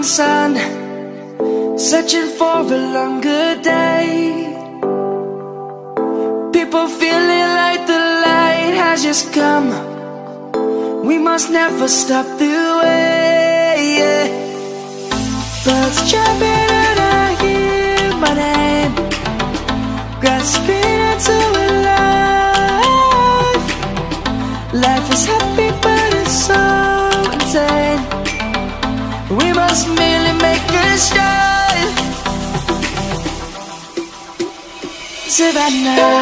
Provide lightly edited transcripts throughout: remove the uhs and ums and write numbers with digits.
sun, searching for a longer day. People feeling like the light has just come. We must never stop the way, yeah. Birds jumping and I hear my name, grasping into a life. Life is happy but it's so insane. We must merely make a start. Savannah,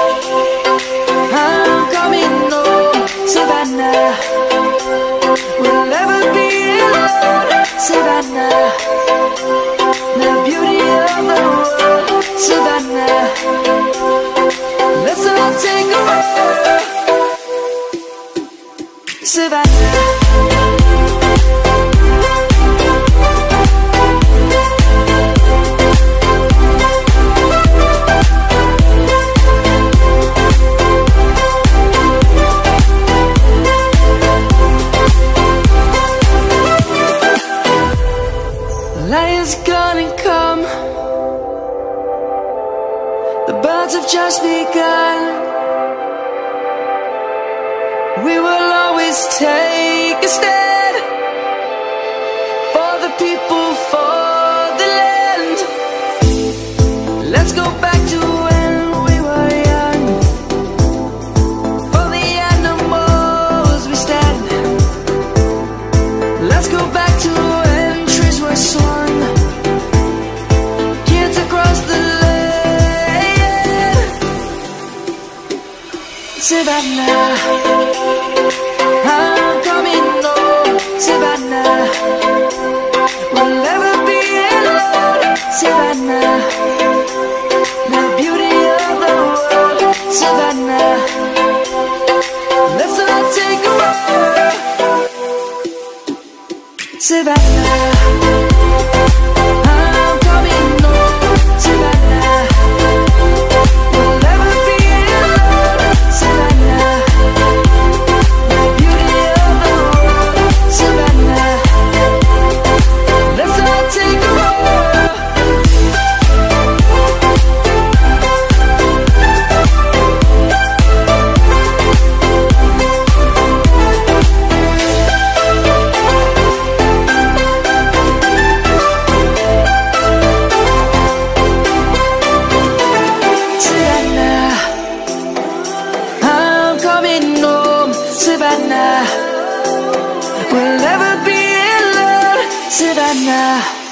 I'm coming home. Savannah, we'll never be alone. Savannah, the beauty of the world. Savannah, let's all take a walk. Savannah. Light is gonna come. The birds have just begun. We will always take a stand for the people, for the land. Let's go back to when we were young. For the animals we stand. Let's go back to when trees were swung. Kids across the land. Savannah, I'm coming home. Savannah, we'll never be alone. Savannah, the beauty of the world. Savannah, let's all take a walk. Savannah, I'm coming home. Savannah, we'll never be alone. Savannah, the beauty of the world. Savannah, let's all take a walk. Savannah, I'm coming home. Savannah, we'll never be alone. Savannah.